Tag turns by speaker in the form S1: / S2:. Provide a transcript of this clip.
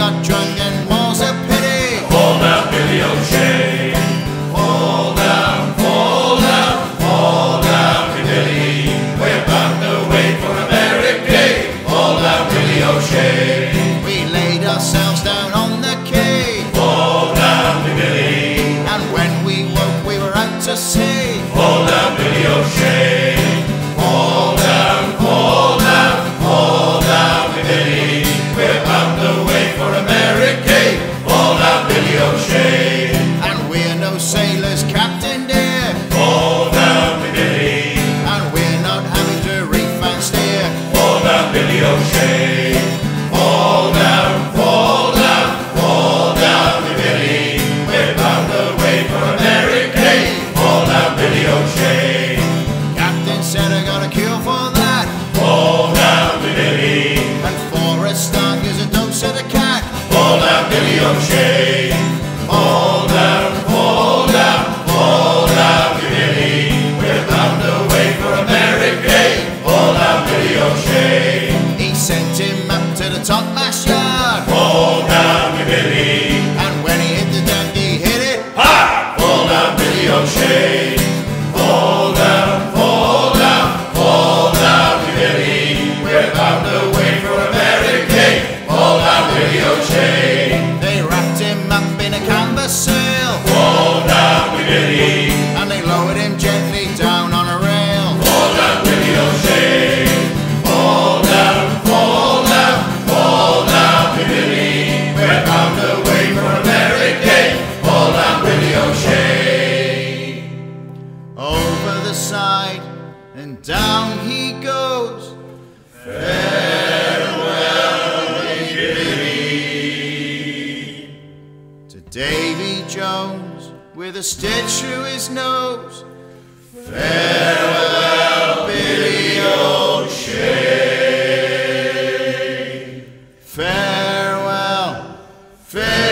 S1: got drunk and more's a pity.
S2: Fall down, Billy O'Shea. Fall down, fall down, fall down, Billy. We're bound to wait for America. Fall down, Billy O'Shea.
S1: We laid ourselves down on the quay.
S2: Fall down, Billy.
S1: And when we woke, we were out to sea.
S2: Fall down, Billy O'Shea. Fall down, fall down, fall down, Billy. We're bound to wait for America. Fall down, Billy O'Shea.
S1: And we're no sailors, Captain dear.
S2: Fall down, Billy.
S1: And we're not having to reef and steer.
S2: Fall down, Billy O'Shea. Fall down, fall down, fall down, Billy. We're bound to wait for America. Fall down, Billy O'Shea.
S1: Captain said I got a cure for that.
S2: Fall down, Billy.
S1: And for a start, here's a dose of the cat.
S2: Fall down, Billy O'Shea. Fall down, fall down, fall down, Billy. We're bound to wait for America. Fall down, Billy O'Shea.
S1: He sent him up to the topmast yard.
S2: Fall down, Billy.
S1: And when he hit the deck, he hit it.
S2: Ha! Fall down, Billy O'Shea. Fall down, fall down, fall down, Billy. We're bound to wait for America. Fall down, Billy O'Shea.
S1: They wrapped him up in a canvas sail.
S2: Fall down, Billy.
S1: And they lowered him gently down on a rail.
S2: Fall down, Billy O'Shea. Fall down, fall down, fall down, Billy. We're bound to wait for America. Fall down, Billy O'Shea.
S1: Over the side and down he goes. Farewell, Billy. To Davy Jones with a stitch through his nose. Farewell, Billy O'Shea. Farewell, farewell.